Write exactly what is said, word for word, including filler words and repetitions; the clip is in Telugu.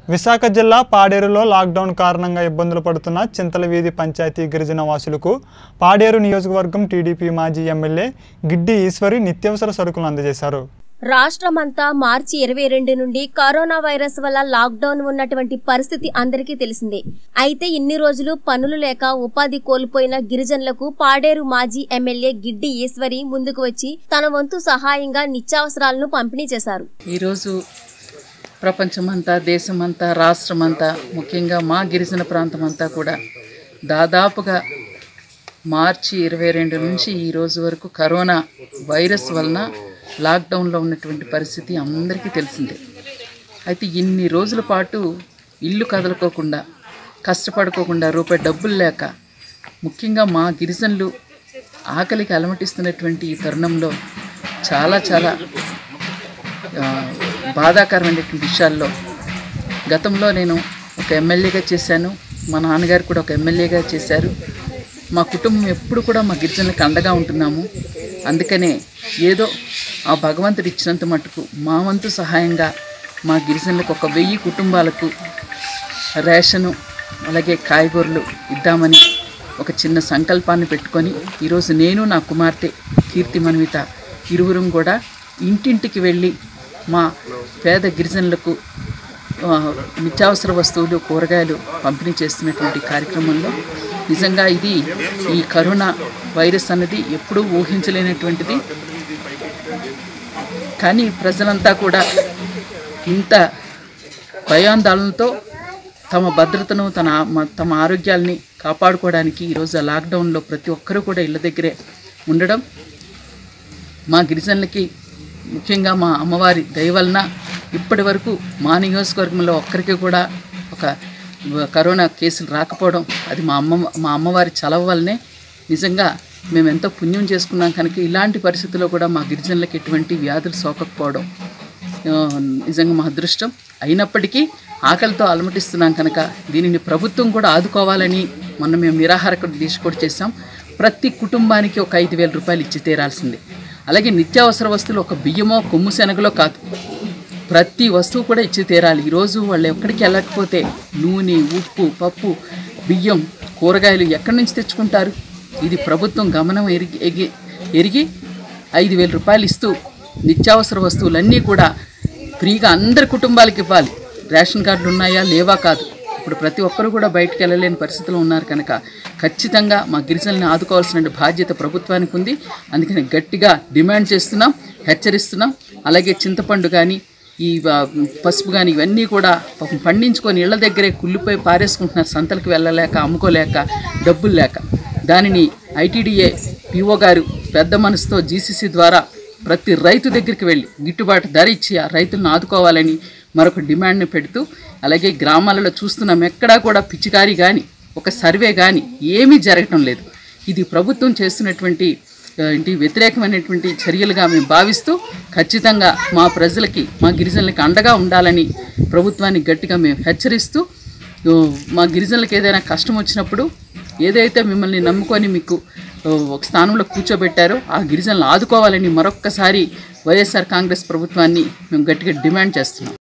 విశాఖ జిల్లా పాడేరులో లాక్డౌన్ కారణంగా ఇబ్బందులు పడుతున్న చింతలవీధి పంచాయతీ గిరిజన వాసులకు పాడేరు నియోజకవర్గం టీడీపీ మాజీ ఎమ్మెల్యే గిడ్డి ఈశ్వరి నిత్యావసర సరుకులు అందజేశారు. రాష్ట్రమంతా మార్చి ఇరవై రెండు నుండి కరోనా వైరస్ వల్ల లాక్డౌన్ ఉన్నటువంటి పరిస్థితి అందరికీ తెలిసిందే. అయితే ఇన్ని రోజులు పనులు లేక ఉపాధి కోల్పోయిన గిరిజనులకు పాడేరు మాజీ ఎమ్మెల్యే గిడ్డి ఈశ్వరి ముందుకు వచ్చి తన వంతు సహాయంగా నిత్యావసరాలను పంపిణీ చేశారు. ఈరోజు ప్రపంచమంతా, దేశమంతా, రాష్ట్రమంతా, ముఖ్యంగా మా గిరిజన ప్రాంతం అంతా కూడా దాదాపుగా మార్చి ఇరవై రెండు నుంచి ఈ రోజు వరకు కరోనా వైరస్ వలన లాక్డౌన్లో ఉన్నటువంటి పరిస్థితి అందరికీ తెలిసిందే. అయితే ఇన్ని రోజుల పాటు ఇల్లు కదలుకోకుండా, కష్టపడుకోకుండా, రూపాయి డబ్బులు లేక, ముఖ్యంగా మా గిరిజనులు ఆకలికి అలమటిస్తున్నటువంటి ఈ తరుణంలో చాలా చాలా బాధాకరమైనటువంటి విషయాల్లో గతంలో నేను ఒక ఎమ్మెల్యేగా చేశాను, మా నాన్నగారు కూడా ఒక ఎమ్మెల్యేగా చేశారు. మా కుటుంబం ఎప్పుడు కూడా మా గిరిజనులకు అండగా ఉంటున్నాము. అందుకనే ఏదో ఆ భగవంతుడు ఇచ్చినంత మటుకు మా వంతు సహాయంగా మా గిరిజనులకు ఒక వెయ్యి కుటుంబాలకు రేషను అలాగే కాయగూరలు ఇద్దామని ఒక చిన్న సంకల్పాన్ని పెట్టుకొని ఈరోజు నేను నా కుమార్తె కీర్తి మన్విత ఇరువురం కూడా ఇంటింటికి వెళ్ళి మా పేద గిరిజనులకు నిత్యావసర వస్తువులు, కూరగాయలు పంపిణీ చేస్తున్నటువంటి కార్యక్రమంలో నిజంగా ఇది ఈ కరోనా వైరస్ అన్నది ఎప్పుడూ ఊహించలేనటువంటిది. కానీ ప్రజలంతా కూడా ఇంత భయాందోళనతో తమ భద్రతను, తన తమ ఆరోగ్యాల్ని కాపాడుకోవడానికి ఈరోజు ఆ లాక్డౌన్లో ప్రతి ఒక్కరూ కూడా ఇళ్ళ దగ్గరే ఉండడం మా గిరిజనులకి, ముఖ్యంగా మా అమ్మవారి దయ వలన ఇప్పటి వరకు మా నియోజకవర్గంలో ఒక్కరికి కూడా ఒక కరోనా కేసులు రాకపోవడం, అది మా అమ్మ మా అమ్మవారి చలవ వల్లనే. నిజంగా మేము ఎంతో పుణ్యం చేసుకున్నాం కనుక ఇలాంటి పరిస్థితుల్లో కూడా మా గిరిజనులకు ఎటువంటి వ్యాధులు సోకకపోవడం నిజంగా మా అదృష్టం. అయినప్పటికీ ఆకలితో అలమటిస్తున్నాం కనుక దీనిని ప్రభుత్వం కూడా ఆదుకోవాలని మొన్న మేము నిరాహార దీక్ష కూడా చేసాం. ప్రతి కుటుంబానికి ఒక ఐదు వేల రూపాయలు ఇచ్చి తీరాల్సిందే. అలాగే నిత్యావసర వస్తువులు ఒక బియ్యమో, కొమ్ము శనగలో కాదు, ప్రతి వస్తువు కూడా ఇచ్చి తీరాలి. ఈరోజు వాళ్ళు ఎక్కడికి వెళ్ళకపోతే నూనె, ఉప్పు, పప్పు, బియ్యం, కూరగాయలు ఎక్కడి నుంచి తెచ్చుకుంటారు? ఇది ప్రభుత్వం గమనం ఎరిగి ఎగి ఎరిగి ఐదు వేల రూపాయలు ఇస్తూ నిత్యావసర వస్తువులన్నీ కూడా ఫ్రీగా అందరి కుటుంబాలకు ఇవ్వాలి. రేషన్ కార్డులు ఉన్నాయా లేవా కాదు, ఇప్పుడు ప్రతి ఒక్కరు కూడా బయటకు వెళ్ళలేని పరిస్థితుల్లో ఉన్నారు కనుక ఖచ్చితంగా మా గిరిజనులను ఆదుకోవాల్సిన బాధ్యత ప్రభుత్వానికి ఉంది. అందుకని గట్టిగా డిమాండ్ చేస్తున్నాం, హెచ్చరిస్తున్నాం. అలాగే చింతపండు కానీ, ఈ పసుపు కానీ ఇవన్నీ కూడా పాపం పండించుకొని ఇళ్ల దగ్గరే కుళ్ళిపోయి పారేసుకుంటున్నారు, సంతలకు వెళ్ళలేక, అమ్ముకోలేక, డబ్బులు లేక. దానిని ఐటీడీఏ పీఓ గారు పెద్ద మనసుతో జీసీసీ ద్వారా ప్రతి రైతు దగ్గరికి వెళ్ళి గిట్టుబాటు ధర ఇచ్చి ఆ రైతులను ఆదుకోవాలని మరొక డిమాండ్ని పెడుతూ, అలాగే గ్రామాలలో చూస్తున్నాం ఎక్కడా కూడా పిచికారీ కానీ, ఒక సర్వే కానీ ఏమీ జరగటం లేదు. ఇది ప్రభుత్వం చేస్తున్నటువంటి ఇంటి వ్యతిరేకమైనటువంటి చర్యలుగా మేము భావిస్తూ ఖచ్చితంగా మా ప్రజలకి, మా గిరిజనులకి అండగా ఉండాలని ప్రభుత్వాన్ని గట్టిగా మేము హెచ్చరిస్తూ, మా గిరిజనులకు ఏదైనా కష్టం వచ్చినప్పుడు ఏదైతే మిమ్మల్ని నమ్ముకొని మీకు ఒక స్థానంలో కూర్చోబెట్టారో ఆ గిరిజనులను ఆదుకోవాలని మరొక్కసారి వైఎస్ఆర్ కాంగ్రెస్ ప్రభుత్వాన్ని మేము గట్టిగా డిమాండ్ చేస్తున్నాం.